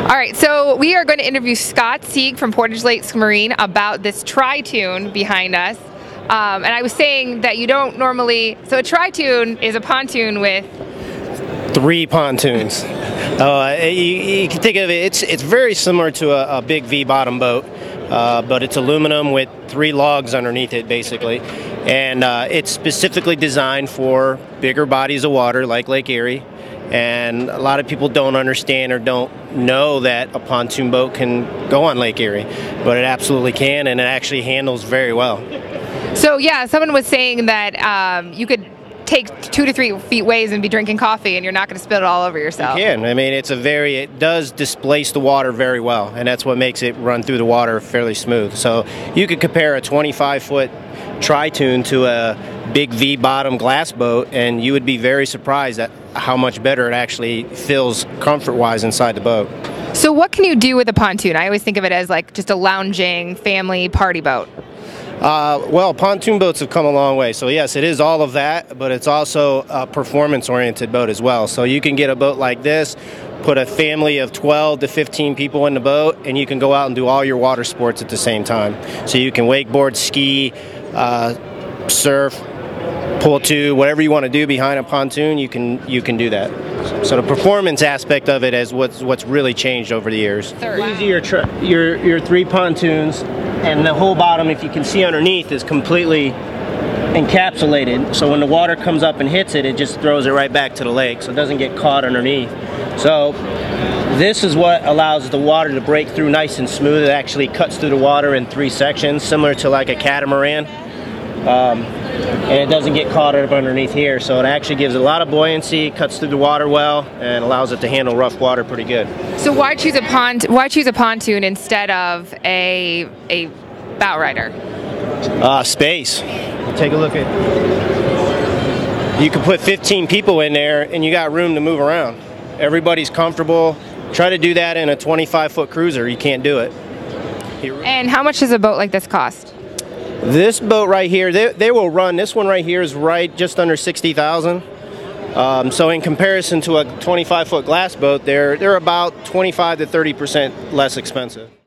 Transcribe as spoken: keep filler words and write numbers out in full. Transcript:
All right, so we are going to interview Scott Sieg from Portage Lakes Marine about this Tri-Tune behind us. Um, and I was saying that you don't normally, so a Tri-Tune is a pontoon with three pontoons. uh, you, you can think of it, it's, it's very similar to a, a big V-bottom boat, uh, but it's aluminum with three logs underneath it basically. And uh, it's specifically designed for bigger bodies of water like Lake Erie. And a lot of people don't understand or don't know that a pontoon boat can go on Lake Erie, but it absolutely can, and it actually handles very well. So yeah, someone was saying that um, you could take two to three feet waves and be drinking coffee and you're not going to spill it all over yourself. You can. I mean, it's a very, it does displace the water very well, and that's what makes it run through the water fairly smooth. So you could compare a twenty-five foot Tri-Tune to a big V-bottom glass boat, and you would be very surprised at how much better it actually feels comfort-wise inside the boat. So what can you do with a pontoon? I always think of it as like just a lounging family party boat. Uh, well, pontoon boats have come a long way. So yes, it is all of that, but it's also a performance-oriented boat as well. So you can get a boat like this, put a family of twelve to fifteen people in the boat, and you can go out and do all your water sports at the same time. So you can wakeboard, ski, uh, surf, pull two, whatever you want to do behind a pontoon, you can you can do that. So the performance aspect of it is what's what's really changed over the years. These are your your your three pontoons, and the whole bottom, if you can see underneath, is completely encapsulated. So when the water comes up and hits it, it just throws it right back to the lake, so it doesn't get caught underneath. So this is what allows the water to break through nice and smooth. It actually cuts through the water in three sections, similar to like a catamaran. Um, and it doesn't get caught up underneath here, so it actually gives a lot of buoyancy, cuts through the water well, and allows it to handle rough water pretty good. So why choose a pont why choose a pontoon instead of a a bow rider? Uh, space. Take a look at, you can put fifteen people in there and you got room to move around. Everybody's comfortable. Try to do that in a twenty-five foot cruiser, you can't do it. And how much does a boat like this cost? This boat right here, they, they will run, this one right here is right just under sixty thousand dollars. Um, so in comparison to a twenty-five foot glass boat, they're, they're about twenty-five to thirty percent less expensive.